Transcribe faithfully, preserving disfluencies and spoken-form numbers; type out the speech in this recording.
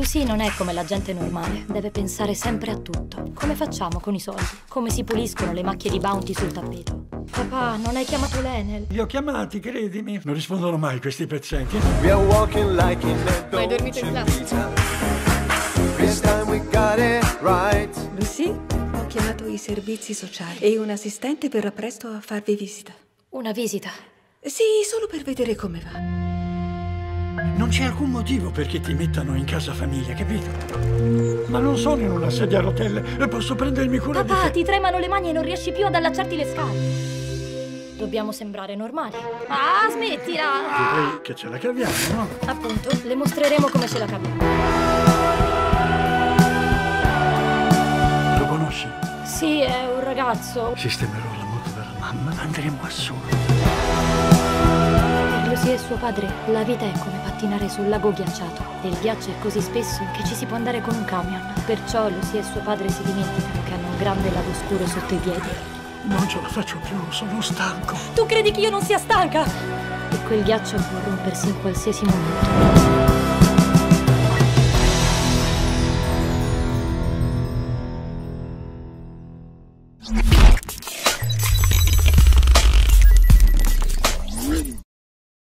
Lucy non è come la gente normale, deve pensare sempre a tutto. Come facciamo con i soldi? Come si puliscono le macchie di Bounty sul tappeto? Papà, non hai chiamato l'Enel? Li ho chiamati, credimi. Non rispondono mai questi pezzenti. We are walking like in a Ma hai dormito in classe? This time we got it right. Lucy, ho chiamato i servizi sociali e un assistente verrà presto a farvi visita. Una visita? Sì, solo per vedere come va. Non c'è alcun motivo perché ti mettano in casa famiglia, capito? Ma non sono in una sedia a rotelle e posso prendermi cura Papà, di te. ti tremano le mani e non riesci più ad allacciarti le scale. Dobbiamo sembrare normali. Ah, smettila! Direi che ce la caviamo, no? Appunto, le mostreremo come ce la caviamo. Lo conosci? Sì, è un ragazzo. Sistemerò la moto della mamma, andremo a solo. Per Lucy e suo padre, la vita è come pattinare sul lago ghiacciato. E il ghiaccio è così spesso che ci si può andare con un camion. Perciò Lucy e suo padre si dimenticano che hanno un grande lago scuro sotto i piedi. Non ce la faccio più, sono stanco. Tu credi che io non sia stanca? E quel ghiaccio può rompersi in qualsiasi momento.